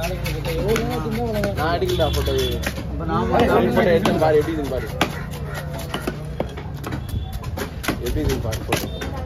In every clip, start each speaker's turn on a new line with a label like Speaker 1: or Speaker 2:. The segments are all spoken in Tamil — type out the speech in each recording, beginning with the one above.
Speaker 1: நான் அடிக்கல போட்டோ எடுத்து பாரு எப்படி இதுன்னு பாரு எப்படி இதுன்னு பாரு போட்டோ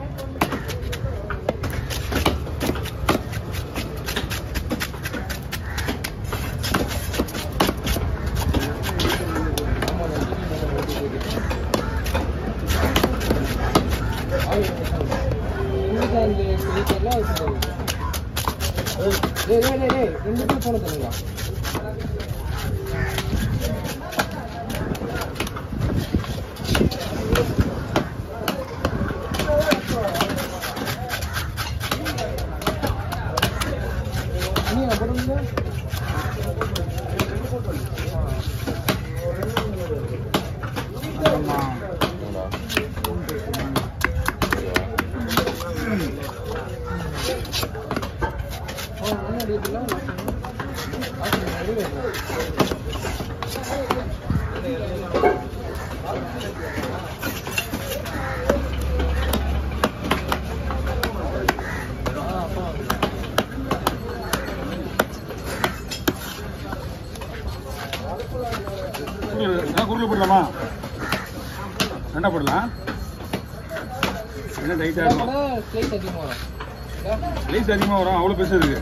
Speaker 2: குருளை போடலாமா? ரெண்டா போடலாம். என்ன டைட்டா இருக்கும்? ஸ்லைஸ் அதிகமாக வரும். அவ்வளோ பெருசு இருக்கு.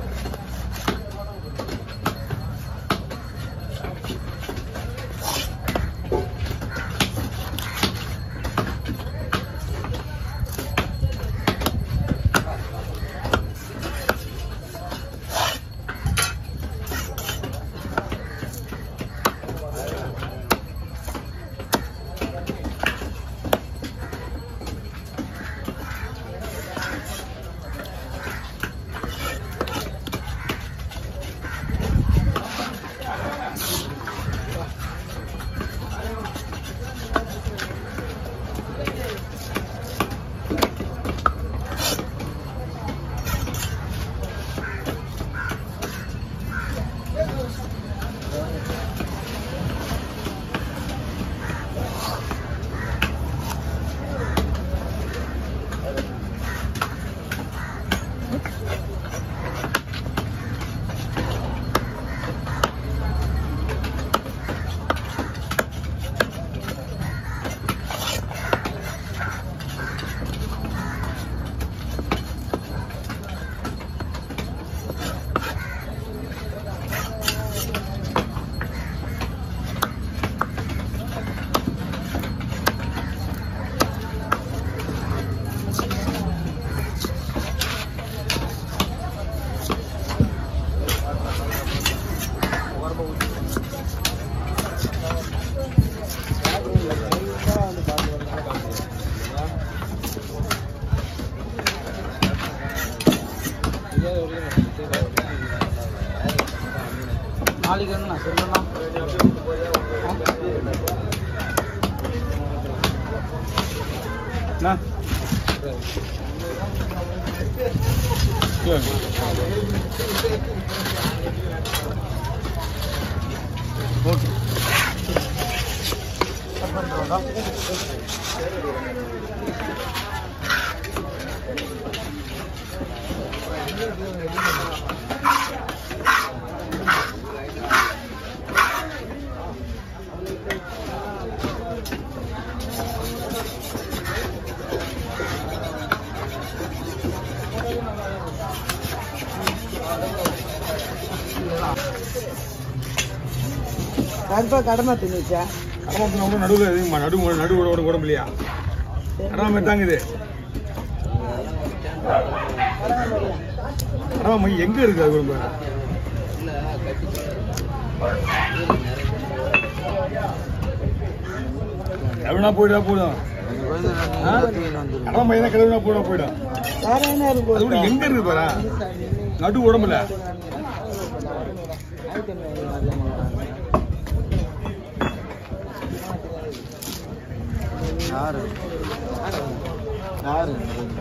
Speaker 3: நாளைக்கு என்ன சொல்லலாம்
Speaker 2: ஓகே
Speaker 3: கருப்பா கடமை தின்னுச்சா
Speaker 2: கடமை தின்னு நடுவில் எதுவுமா நடுவோட உடம்பு இல்லையா கடமை மாதிரி தாங்க இது கடமை எங்க இருக்கு அது உடம்பு கழுவினா போயிடா போயிடும் கடமை தான் கழுவினா போயிடும்
Speaker 3: வேற என்ன இருக்கு
Speaker 2: அது கூட எங்க இருக்கு பாரா நடு உடம்புல
Speaker 3: யாரு யாரு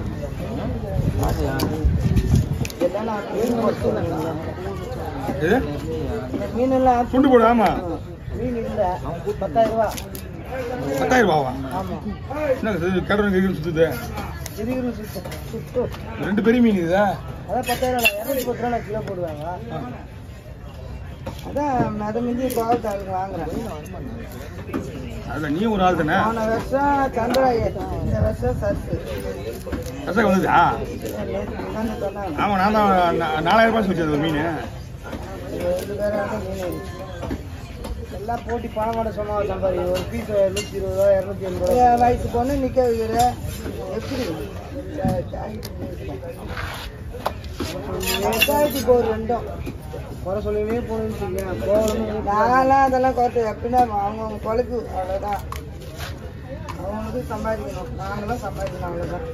Speaker 3: மீன் எல்லாம்
Speaker 2: துண்டு போடு ஆமா
Speaker 3: மீன் இல்ல 10,000 ரூபாய்
Speaker 2: 10,000 ரூபாவா
Speaker 3: ஆமா
Speaker 2: என்ன கடவுள் சுத்துது
Speaker 3: சுத்து
Speaker 2: ரெண்டு பெரிய மீன் இதா
Speaker 3: அதான் 10,000 210 ரூபாய் கிலோ போடுவாங்க அதான் அதை மிஞ்சி கோவத்தாளுக்கு வாங்குறேன்.
Speaker 2: அதான் நீ ஒரு ஆள் தானே.
Speaker 3: போன வருஷம் சந்திராயன், இந்த வருஷம் சர்ஸு.
Speaker 2: ரசம் வந்ததா?
Speaker 3: நேற்று சொன்னாங்க.
Speaker 2: ஆமாம், நான் தான் 4000 ரூபாய் வச்சது ஒரு மீன்.
Speaker 3: 2 பேராக மீன் எல்லாம் போட்டி பணமாட சும்மா சம்பாதி. ஒரு பீஸ் 120 ரூபா 280 ரூபா. வயசு பொண்ணு நிற்க வைக்கிற எப்படி வெங்காயத்துக்கு ஒரு 2 குறை சொல்லினே போகணும்னு நாங்களாம் அதெல்லாம் குறைச்சி எப்படின்னா அவங்கவுங்க பொழைப்பு அவ்வளோதான். அவங்களுக்கு சம்பாதிக்கணும், நாங்களும் சம்பாதிக்கணும், அவ்வளோதான்.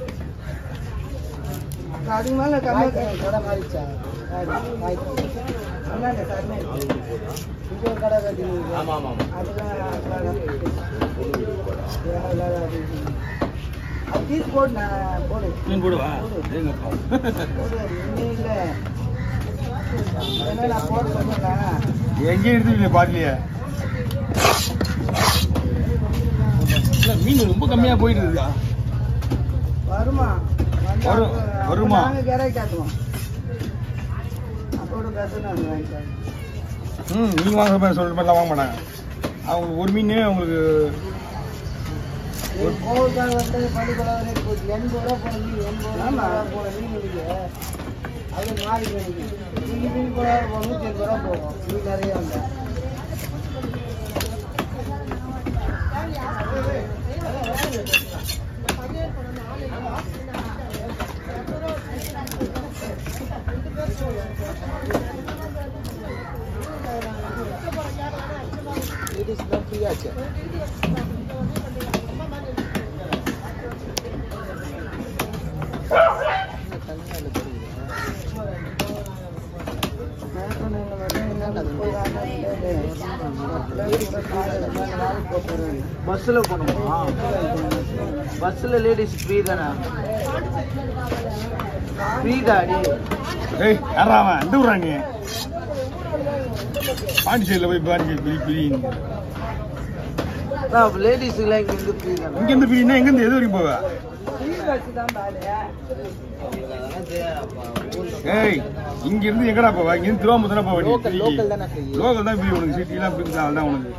Speaker 3: அதுக்கு மேலே கம்மி கடை மாறிச்சா? சொன்னாங்க சார், இங்கே ஒரு கடை கட்டி அதுதான் அது பீஸ் போடு. நான் போடு
Speaker 2: மீன் போடுவா?
Speaker 3: போடு இன்னும் இல்லை. ஏன்னா நான் போட சொன்னேன்.
Speaker 2: எங்கேயும் எடுத்துக்கலையே பாட்டிலையே. மீன் ரொம்ப கம்மியாக போயிட்டு இருக்கா?
Speaker 3: வருமா
Speaker 2: வருமா?
Speaker 3: நாங்கள் கிரை காட்டுவோம். அப்போட காசு நாங்கள் வாங்கிக்கலாம்.
Speaker 2: நீங்கள் வாங்குற மாதிரி சொல்கிற மாதிரிலாம் வாங்க மாட்டாங்க. அவங்க ஒரு மீன் உங்களுக்கு
Speaker 3: கோவிலுக்காக வந்து பள்ளிக்கூடம் 80 ரூபா போன மீன், 80 ரூபா போன மீன் இருக்கு. அது மாறி போயிருக்கு. நீங்கள் மீன் கூட 180 ரூபா போகும். மீன் நிறைய வந்தேன். லேடிஸ் தான் ஃப்ரீயாச்சு. பஸ்ஸில் போகணுமா? பஸ்ஸில் லேடிஸ் ஃப்ரீ தானே? ஃப்ரீ தாடி.
Speaker 2: ஏய் யாராவன் எந்த விட்றாங்க? பாண்டிச்சேரியில் போய் பாண்டிச்சேரி பிரியும்.
Speaker 3: லேடிஸுக்குலாம் இங்கேருந்து ஃப்ரீ தானே?
Speaker 2: இங்கேருந்து பிரியுன்னா எங்கேருந்து எது வரைக்கும் போவ? ஏய் இங்கிருந்து எங்கடா போவா? இங்கிருந்து திருவாரூர் தானே போவ?
Speaker 3: லோக்கல் தானே?
Speaker 2: லோக்கல் தான் ஃப்ரீ. உனக்கு சிட்டிலாம் ஃப்ரீ தான். அதுதான் உனக்கு.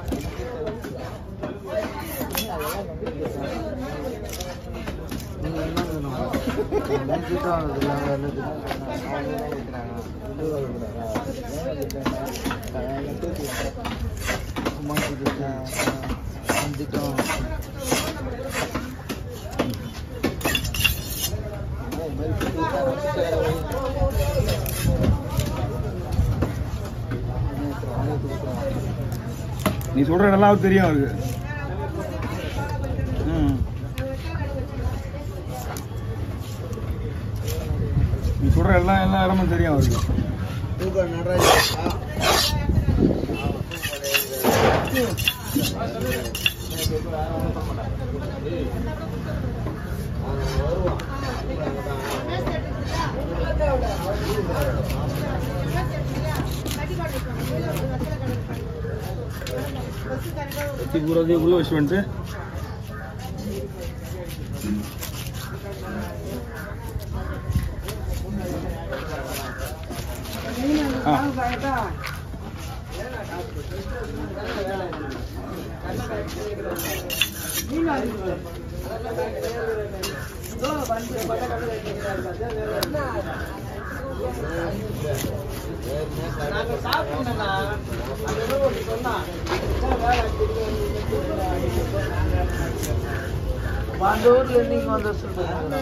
Speaker 2: நீ சொல்ற நல்லா தெரியும் அவருக்கு. நீ சொல்ற எல்லா இடமும் தெரியும் அவருக்கு. பூராதே உள்ள வச்சு வந்துட்டு
Speaker 3: ஊர்ல நீங்க வந்து சொல்றீங்க.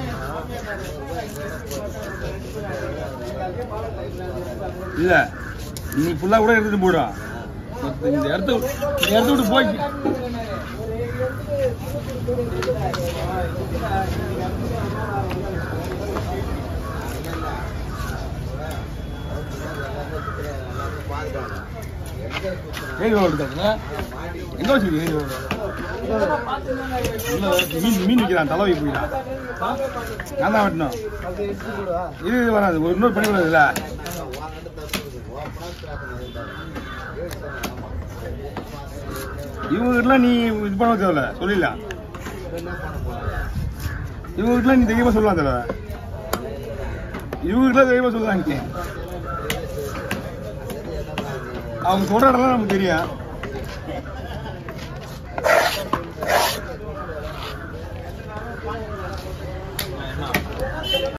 Speaker 2: இல்ல நீ ஃபுல்லா கூட எடுத்துட்டு போயிடும். இந்த இடத்த விட்டு போய் எங்க வச்சு மீன் விற்கிறான். தலைவை போயிடான். நான் தான் வெட்டணும். இது வராது. ஒரு இன்னொரு பண்ணி விடாதுல்ல. இவங்ககிட்டலாம் நீ இது பண்ண தேவையில்ல. சொல்லிடலாம். இவங்ககிட்டலாம் நீ தைரியமா சொல்லலாம். தேவை இவங்ககிட்ட தைரியமா சொல்லலாம். அவங்க சொல்ற இடம்லாம் நமக்கு தெரியும்.